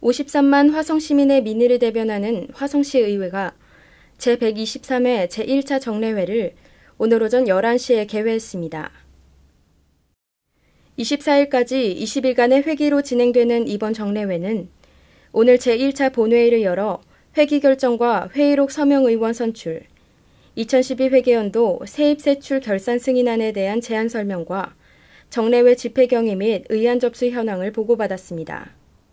53만 화성시민의 민의를 대변하는 화성시 의회가 제123회 제1차 정례회를 오늘 오전 11시에 개회했습니다. 24일까지 20일간의 회기로 진행되는 이번 정례회는 오늘 제1차 본회의를 열어 회기 결정과 회의록 서명 의원 선출, 2012 회계연도 세입세출 결산 승인안에 대한 제안 설명과 정례회 집회 경위 및 의안 접수 현황을 보고받았습니다.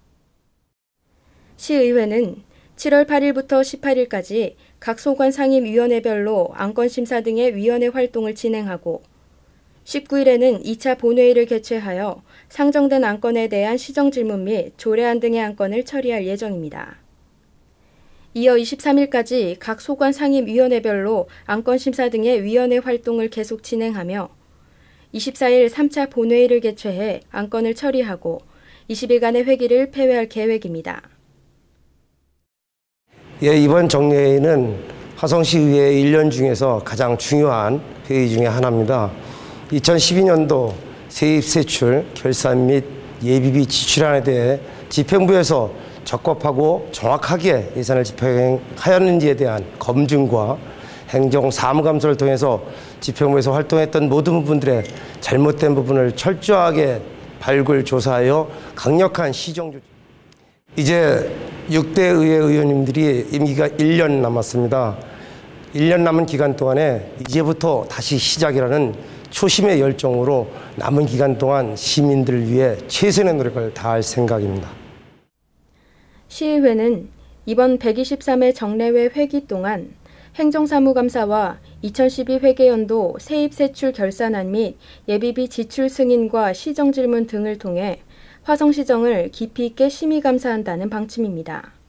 시의회는 7월 8일부터 18일까지 각 소관 상임위원회별로 안건심사 등의 위원회 활동을 진행하고 19일에는 2차 본회의를 개최하여 상정된 안건에 대한 시정질문 및 조례안 등의 안건을 처리할 예정입니다. 이어 23일까지 각 소관 상임위원회별로 안건심사 등의 위원회 활동을 계속 진행하며 24일 3차 본회의를 개최해 안건을 처리하고 20일간의 회기를 폐회할 계획입니다. 이번 정례회는 화성시의회 1년 중에서 가장 중요한 회의 중에 하나입니다. 2012년도 세입세출, 결산 및 예비비 지출안에 대해 집행부에서 적법하고 정확하게 예산을 집행하였는지에 대한 검증과 행정사무감사를 통해서 집행부에서 활동했던 모든 부분들의 잘못된 부분을 철저하게 발굴, 조사하여 강력한 시정조치. 이제 6대 의회 의원님들이 임기가 1년 남았습니다. 1년 남은 기간 동안에 이제부터 다시 시작이라는 초심의 열정으로 남은 기간 동안 시민들을 위해 최선의 노력을 다할 생각입니다. 시의회는 이번 123회 정례회 회기 동안 행정사무감사와 2012 회계연도 세입세출 결산안 및 예비비 지출 승인과 시정질문 등을 통해 화성시정을 깊이 있게 심의감사한다는 방침입니다.